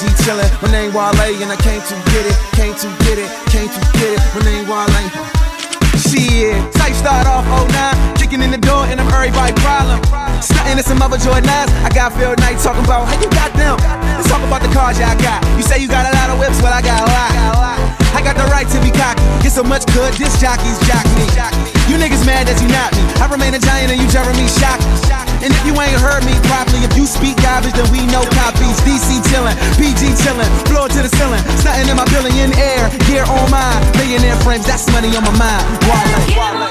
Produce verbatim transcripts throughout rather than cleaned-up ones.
G chillin'. My name Wale and I came to get it, came to get it, came to get it. My name Wale. Shit, type start off oh nine, kicking in the door and I'm everybody problem. Stuntin' in some other Jordans, I got Phil Knight talking about how you got them. Let's talk about the cars y'all got. You say you got a lot of whips, well I got a lot. I got the right to be cocky, get so much good, this jockeys jock me. You niggas mad that you not me, I remain a giant and you Jeremy Shockey. And if you ain't heard me properly, if you speak garbage, then we know copies. D C chillin', P G chillin', floor to the ceiling, stuntin' in my billionaire gear on mine, millionaire frames, that's money on my mind. Wale, Wale.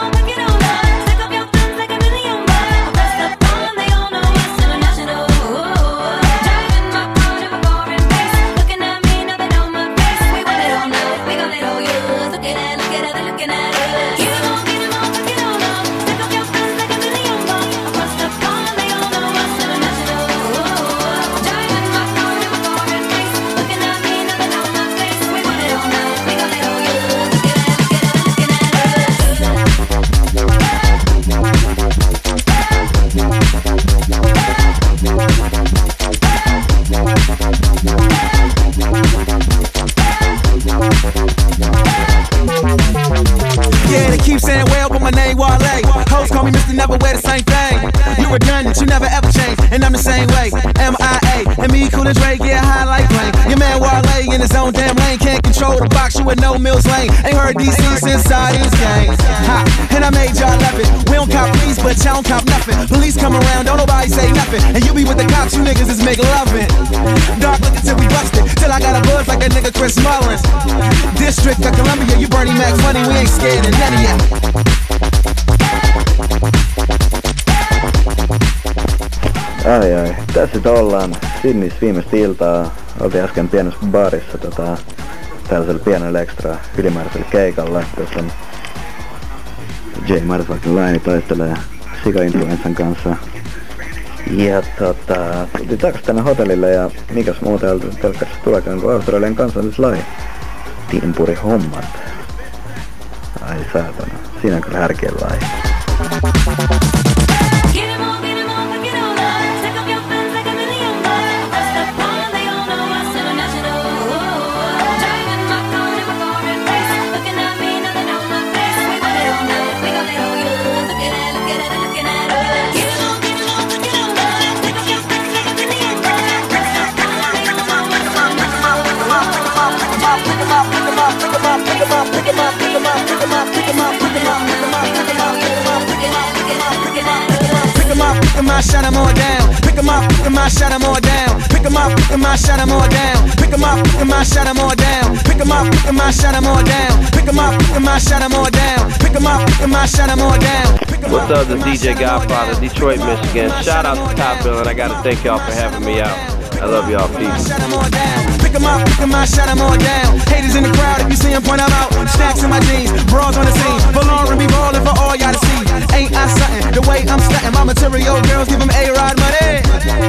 Hoes call me Mister Never Wear the same thing. You redundant, you never ever change, and I'm the same way. M I A and me, cool and Dre, get high like plane. Your man Wale in his own damn lane, can't control the box, you with no Mills Lane. Ain't heard D C since Sardines gang. Ha, and I made y'all love it. We don't cop police, but y'all don't cop nothing. Police come around, don't nobody say nothing, and you be with the cops, you niggas is make loving. Dark looking till we busted, till I got a buzz like that nigga Chris Mullins. District of Columbia, you Bernie Mac funny, we ain't scared of none of ya. Ai ai, tässä sit ollaan Sydneyssä viimeistä iltaa. Oltiin äsken pienessä baarissa tota, tällaisella pienellä ekstra ylimääräisellä keikalla. Tässä on J. Motherfucking Line taistelee Sika-influenssan kanssa. Ja tota, tultiin takas tänne hotellille ja mikäs muu täältä telkkarissa tuleekaan kuin Australian kansallislaji. Timpuri hommat. Ai saatana, siinä on kyllä härkien laji. My shut 'em all down. Pick 'em up, pick 'em up, shut 'em all down. Pick 'em up, pick 'em up, shut 'em all down. Pick 'em up, pick 'em up, shut 'em all down. Pick 'em up, pick 'em up, shut 'em all down. Pick 'em up, pick 'em up, shut 'em all down. Pick 'em up, pick 'em up, shut 'em all down. What's up, this is D J Godfather, Detroit, Michigan. Shout out to Top Bill, and I gotta thank y'all for having me out. I love y'all, peace. Pick 'em up, pick 'em up, shut 'em all down. Haters in the crowd, if you see 'em, point 'em out. Stacks in my jeans, bras on the scene. Belong be ballin' for all y'all to see. Ain't I something? The way I'm stuntin', my material girls give 'em A-Rod money.